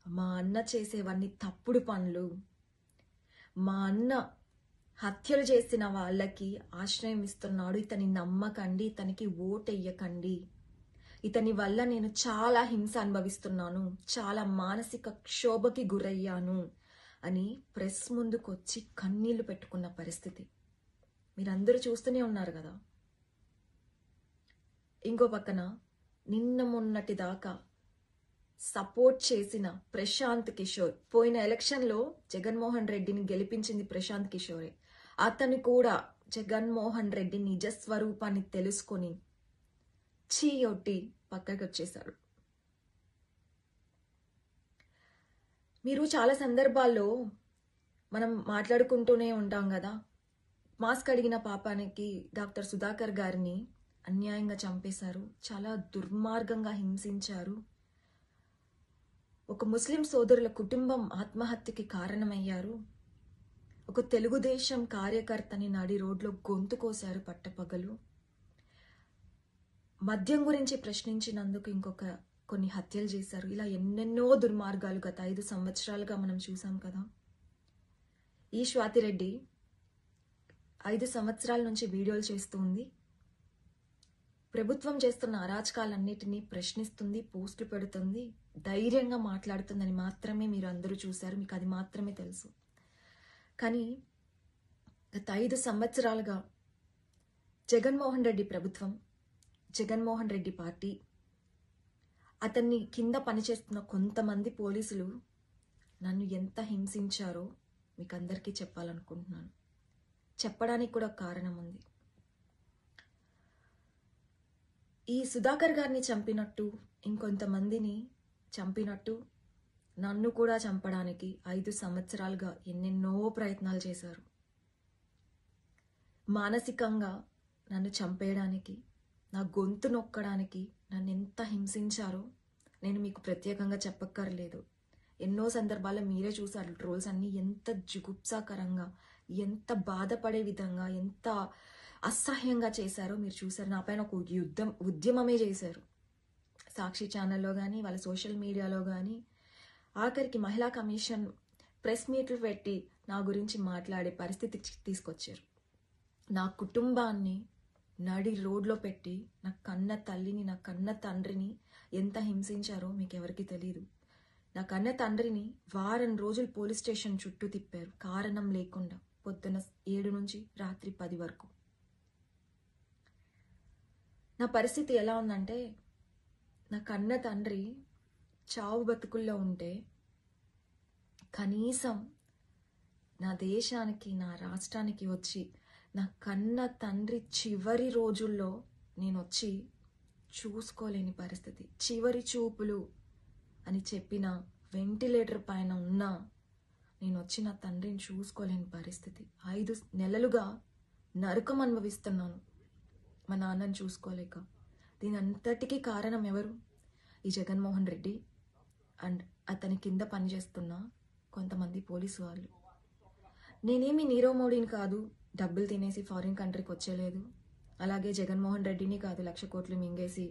మా అన్న చేసేవన్నీ తప్పుడు పనులు, మా అన్న హత్యలు చేసిన వాళ్ళకి ఆశ్రయం ఇస్తున్నాడు, ఇతని నమ్మకండి, ఇతనికి ఓటెయ్యకండి, ఇతని వల్ల నేను చాలా హింస అనుభవిస్తున్నాను, చాలా మానసిక క్షోభకి గురయ్యాను అని ప్రెస్ ముందుకొచ్చి కన్నీళ్లు పెట్టుకున్న పరిస్థితి మీరందరూ చూస్తూనే ఉన్నారు కదా. ఇంకో పక్కన నిన్న మొన్నటి దాకా సపోర్ట్ చేసిన ప్రశాంత్ కిషోర్, పోయిన ఎలక్షన్లో జగన్మోహన్ రెడ్డిని గెలిపించింది ప్రశాంత్ కిషోరే, అతను కూడా జగన్మోహన్ రెడ్డి నిజస్వరూపాన్ని తెలుసుకొని చీయొట్టి పక్కకి వచ్చేశాడు. మీరు చాలా సందర్భాల్లో మనం మాట్లాడుకుంటూనే ఉంటాం కదా, మాస్క్ అడిగిన పాపానికి డాక్టర్ సుధాకర్ గారిని అన్యాయంగా చంపేశారు, చాలా దుర్మార్గంగా హింసించారు, ఒక ముస్లిం సోదరుల కుటుంబం ఆత్మహత్యకి కారణమయ్యారు, ఒక తెలుగుదేశం కార్యకర్తని నడి రోడ్లో గొంతు కోశారు పట్టపగలు, మద్యం గురించి ప్రశ్నించినందుకు కొన్ని హత్యలు చేశారు. ఇలా ఎన్నెన్నో దుర్మార్గాలు గత 5 సంవత్సరాలుగా మనం చూసాం కదా. ఈ స్వాతిరెడ్డి 5 సంవత్సరాల నుంచి వీడియోలు చేస్తూ ఉంది, ప్రభుత్వం చేస్తున్న అరాచకాలన్నిటినీ ప్రశ్నిస్తుంది, పోస్టులు పెడుతుంది, ధైర్యంగా మాట్లాడుతుందని మాత్రమే మీరు అందరూ చూశారు, మీకు అది మాత్రమే తెలుసు. కానీ గత 5 సంవత్సరాలుగా జగన్మోహన్ రెడ్డి ప్రభుత్వం, జగన్మోహన్ రెడ్డి పార్టీ, అతన్ని కింద పనిచేస్తున్న కొంతమంది పోలీసులు నన్ను ఎంత హింసించారో మీకు అందరికీ చెప్పాలనుకుంటున్నాను. చెప్పడానికి కూడా కారణం ఉంది. ఈ సుధాకర్ గారిని చంపినట్టు, ఇంకొంతమందిని చంపినట్టు నన్ను కూడా చంపడానికి 5 సంవత్సరాలుగా ఎన్నెన్నో ప్రయత్నాలు చేశారు. మానసికంగా నన్ను చంపేయడానికి, నా గొంతు నొక్కడానికి నన్ను ఎంత హింసించారో నేను మీకు ప్రత్యేకంగా చెప్పక్కర్లేదు. ఎన్నో సందర్భాల్లో మీరే చూసారు ట్రోల్స్ అన్నీ ఎంత జుగుప్సాకరంగా, ఎంత బాధపడే విధంగా, ఎంత అసహ్యంగా చేశారో మీరు చూసారు. నా పైన ఒక ఉద్యమమే చేశారు, సాక్షి ఛానల్లో కానీ వాళ్ళ సోషల్ మీడియాలో కానీ. ఆఖరికి మహిళా కమిషన్ ప్రెస్ మీట్లు పెట్టి నా గురించి మాట్లాడే పరిస్థితి తీసుకొచ్చారు. నా కుటుంబాన్ని నడి రోడ్లో పెట్టి నా కన్న తల్లిని, నా కన్న తండ్రిని ఎంత హింసించారో మీకు ఎవరికి తెలియదు. నా కన్న తండ్రిని వారం రోజులు పోలీస్ స్టేషన్ చుట్టూ తిప్పారు, కారణం లేకుండా, పొద్దున 7 నుంచి రాత్రి 10 వరకు. నా పరిస్థితి ఎలా ఉందంటే, నా కన్న తండ్రి చావు బతుకుల్లో ఉంటే కనీసం నా దేశానికి, నా రాష్ట్రానికి వచ్చి నా కన్న తండ్రి చివరి రోజుల్లో నేను వచ్చి చూసుకోలేని పరిస్థితి, చివరి చూపులు అని చెప్పిన వెంటిలేటర్ పైన ఉన్నా నేను వచ్చి నా తండ్రిని చూసుకోలేని పరిస్థితి. 5 నెలలుగా నరకం అనుభవిస్తున్నాను మా నాన్నని చూసుకోలేక. దీని అంతటికీ కారణం ఎవరు? ఈ జగన్మోహన్ రెడ్డి అండ్ అతని కింద పనిచేస్తున్న కొంతమంది పోలీసు వాళ్ళు. నేనేమి నీరవ్ మోడీని కాదు, డబ్బులు తినేసి ఫారిన్ కంట్రీకి వచ్చేలేదు. అలాగే జగన్మోహన్ రెడ్డిని కాదు 1,00,000 కోట్లు మింగేసి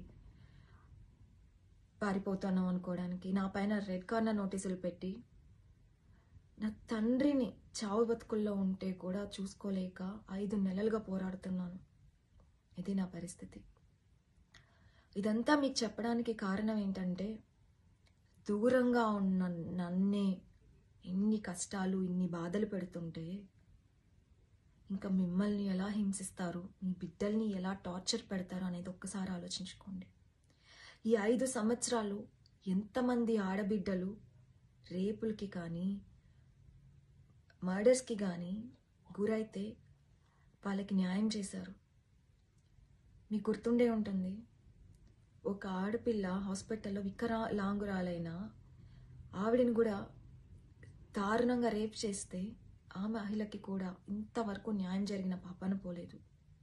పారిపోతాను అనుకోవడానికి. నా పైన రెడ్ కార్నర్ నోటీసులు పెట్టి నా తండ్రిని చావు బతుకుల్లో ఉంటే కూడా చూసుకోలేక 5 నెలలుగా పోరాడుతున్నాను. ఇది నా పరిస్థితి. ఇదంతా మీకు చెప్పడానికి కారణం ఏంటంటే, దూరంగా ఉన్న నన్నే ఇన్ని కష్టాలు, ఇన్ని బాధలు పెడుతుంటే ఇంకా మిమ్మల్ని ఎలా హింసిస్తారు, మీ బిడ్డల్ని ఎలా టార్చర్ పెడతారు అనేది ఒక్కసారి ఆలోచించుకోండి. ఈ 5 సంవత్సరాలు ఎంతమంది ఆడబిడ్డలు రేపులకి కానీ మర్డర్స్కి కానీ గురైతే వాళ్ళకి న్యాయం చేశారు. మీకు గుర్తుండే ఉంటుంది, ఒక ఆడపిల్ల హాస్పిటల్లో వికలాంగురాలైన ఆవిడని కూడా దారుణంగా రేప్ చేస్తే ఆ మహిళకి కూడా ఇంతవరకు న్యాయం జరిగిన పాపాన పోలేదు.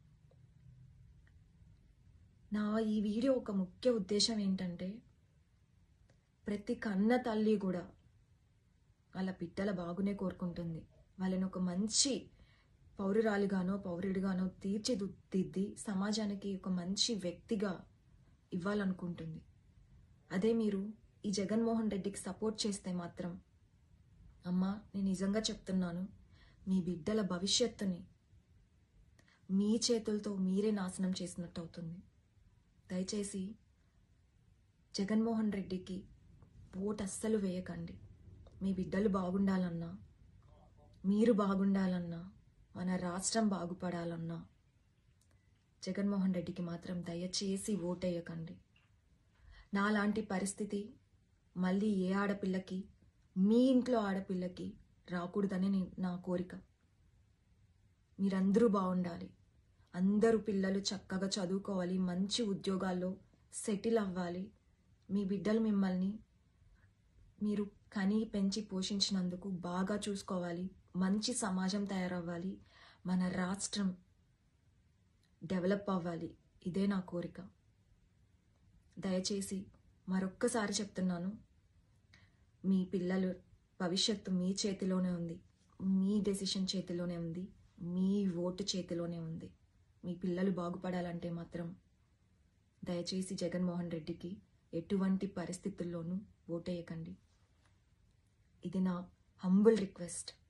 నా ఈ వీడియో ఒక ముఖ్య ఉద్దేశం ఏంటంటే, ప్రతి కన్న తల్లి కూడా వాళ్ళ బిడ్డల బాగునే కోరుకుంటుంది. వాళ్ళని ఒక మంచి పౌరురాలిగానో పౌరుడిగానో తీర్చిదిద్ది సమాజానికి ఒక మంచి వ్యక్తిగా ఇవ్వాలనుకుంటుంది. అదే మీరు ఈ జగన్మోహన్ రెడ్డికి సపోర్ట్ చేస్తే మాత్రం అమ్మా నేను నిజంగా చెప్తున్నాను, మీ బిడ్డల భవిష్యత్తుని మీ చేతులతో మీరే నాశనం చేసినట్టు అవుతుంది. దయచేసి జగన్మోహన్ రెడ్డికి ఓటు అస్సలు వేయకండి. మీ బిడ్డలు బాగుండాలన్నా, మీరు బాగుండాలన్నా, మన రాష్ట్రం బాగుపడాలన్నా జగన్మోహన్ రెడ్డికి మాత్రం దయచేసి ఓటేయకండి. నాలాంటి పరిస్థితి మళ్ళీ ఏ ఆడపిల్లకి, మీ ఇంట్లో ఆడపిల్లకి రాకూడదని నా కోరిక. మీరందరూ బాగుండాలి, అందరూ పిల్లలు చక్కగా చదువుకోవాలి, మంచి ఉద్యోగాల్లో సెటిల్ అవ్వాలి. మీ బిడ్డలు మిమ్మల్ని మీరు కని పెంచి పోషించినందుకు బాగా చూసుకోవాలి, మంచి సమాజం తయారవ్వాలి, మన రాష్ట్రం డెవలప్ అవ్వాలి. ఇదే నా కోరిక. దయచేసి మరొక్కసారి చెప్తున్నాను, మీ పిల్లలు భవిష్యత్తు మీ చేతిలోనే ఉంది, మీ డెసిషన్ చేతిలోనే ఉంది, మీ ఓటు చేతిలోనే ఉంది. మీ పిల్లలు బాగుపడాలంటే మాత్రం దయచేసి జగన్మోహన్ రెడ్డికి ఎటువంటి పరిస్థితుల్లోనూ ఓటేయకండి. ఇది నా హంబుల్ రిక్వెస్ట్.